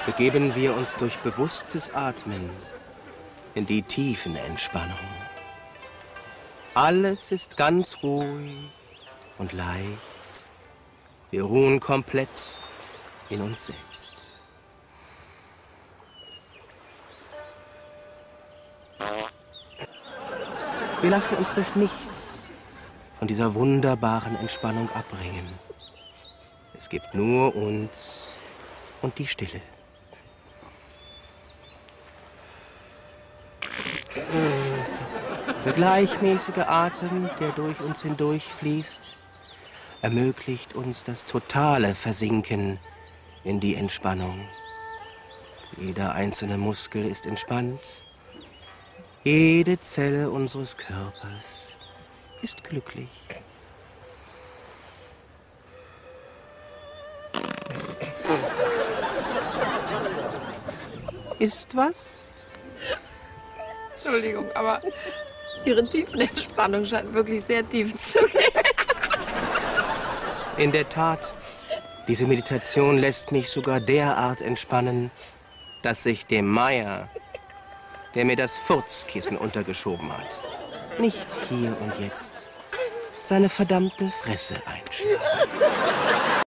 begeben wir uns durch bewusstes Atmen in die tiefen Entspannung. Alles ist ganz ruhig und leicht. Wir ruhen komplett in uns selbst. Wir lassen uns durch nichts von dieser wunderbaren Entspannung abbringen. Es gibt nur uns und die Stille. Der gleichmäßige Atem, der durch uns hindurch fließt, ermöglicht uns das totale Versinken in die Entspannung. Jeder einzelne Muskel ist entspannt. Jede Zelle unseres Körpers ist glücklich. Ist was? Entschuldigung, aber Ihre Tiefenentspannung scheint wirklich sehr tief zu gehen. In der Tat, diese Meditation lässt mich sogar derart entspannen, dass ich dem Meier, der mir das Furzkissen untergeschoben hat, nicht hier und jetzt seine verdammte Fresse einschlägt.